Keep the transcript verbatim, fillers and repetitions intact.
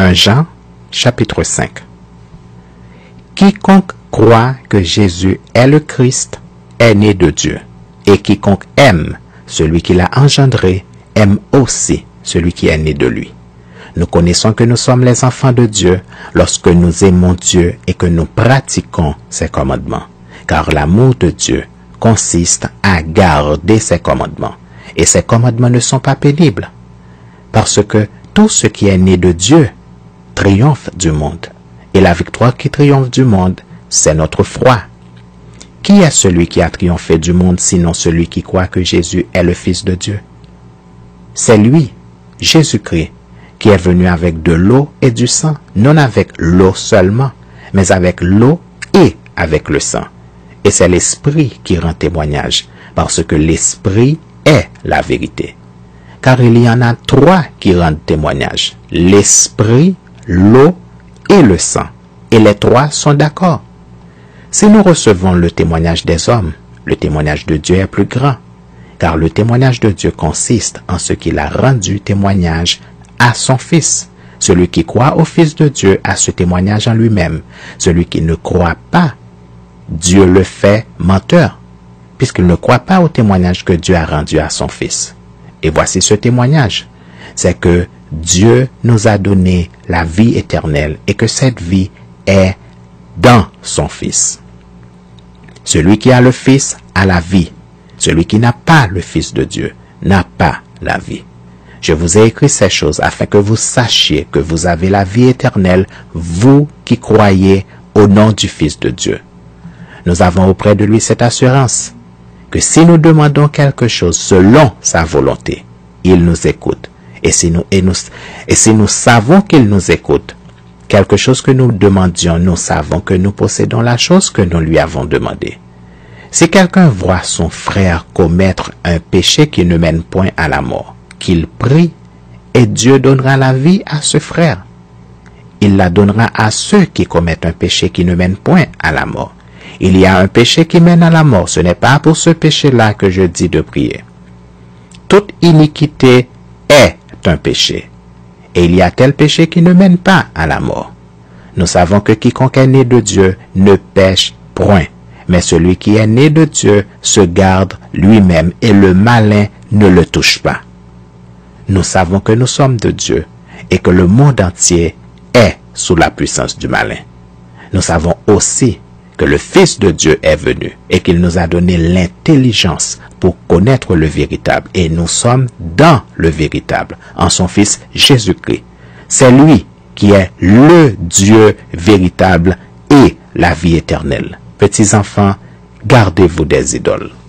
premier Jean, chapitre cinq. Quiconque croit que Jésus est le Christ est né de Dieu, et quiconque aime celui qui l'a engendré aime aussi celui qui est né de lui. Nous connaissons que nous sommes les enfants de Dieu lorsque nous aimons Dieu et que nous pratiquons ses commandements, car l'amour de Dieu consiste à garder ses commandements, et ses commandements ne sont pas pénibles, parce que tout ce qui est né de Dieu triomphe du monde, et la victoire qui triomphe du monde, c'est notre foi. Qui est celui qui a triomphé du monde sinon celui qui croit que Jésus est le Fils de Dieu? C'est lui, Jésus-Christ, qui est venu avec de l'eau et du sang, non avec l'eau seulement, mais avec l'eau et avec le sang. Et c'est l'Esprit qui rend témoignage, parce que l'Esprit est la vérité. Car il y en a trois qui rendent témoignage, l'Esprit, l'eau et le sang. Et les trois sont d'accord. Si nous recevons le témoignage des hommes, le témoignage de Dieu est plus grand, car le témoignage de Dieu consiste en ce qu'il a rendu témoignage à son Fils. Celui qui croit au Fils de Dieu a ce témoignage en lui-même. Celui qui ne croit pas, Dieu le fait menteur, puisqu'il ne croit pas au témoignage que Dieu a rendu à son Fils. Et voici ce témoignage, c'est que Dieu nous a donné la vie éternelle et que cette vie est dans son Fils. Celui qui a le Fils a la vie. Celui qui n'a pas le Fils de Dieu n'a pas la vie. Je vous ai écrit ces choses afin que vous sachiez que vous avez la vie éternelle, vous qui croyez au nom du Fils de Dieu. Nous avons auprès de lui cette assurance, que si nous demandons quelque chose selon sa volonté, il nous écoute. Et si nous, et nous, et si nous savons qu'il nous écoute, quelque chose que nous demandions, nous savons que nous possédons la chose que nous lui avons demandé. Si quelqu'un voit son frère commettre un péché qui ne mène point à la mort, qu'il prie, et Dieu donnera la vie à ce frère. Il la donnera à ceux qui commettent un péché qui ne mène point à la mort. Il y a un péché qui mène à la mort. Ce n'est pas pour ce péché-là que je dis de prier. Toute iniquité est un péché. Et il y a tel péché qui ne mène pas à la mort. Nous savons que quiconque est né de Dieu ne pêche point. Mais celui qui est né de Dieu se garde lui-même et le malin ne le touche pas. Nous savons que nous sommes de Dieu et que le monde entier est sous la puissance du malin. Nous savons aussi que le Fils de Dieu est venu et qu'il nous a donné l'intelligence pour connaître le véritable. Et nous sommes dans le véritable, en son Fils Jésus-Christ. C'est lui qui est le Dieu véritable et la vie éternelle. Petits enfants, gardez-vous des idoles.